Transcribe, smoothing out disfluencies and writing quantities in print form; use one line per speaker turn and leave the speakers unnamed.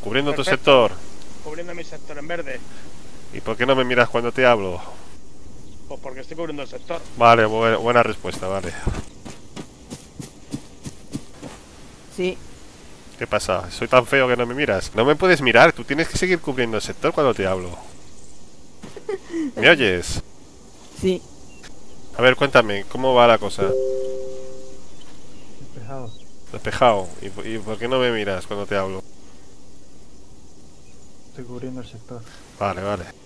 Cubriendo tu
Perfecto.
sector.
Cubriendo mi sector en verde.
¿Y por qué no me miras cuando te hablo?
Pues porque estoy cubriendo el sector.
Vale, buena respuesta, vale.
Sí.
¿Qué pasa? ¿Soy tan feo que no me miras? No me puedes mirar, tú tienes que seguir cubriendo el sector cuando te hablo. ¿Me oyes?
Sí.
A ver, cuéntame, ¿cómo va la cosa?
Despejado.
Despejado. ¿Y por qué no me miras cuando te hablo?
Estoy cubriendo el sector.
Vale, vale.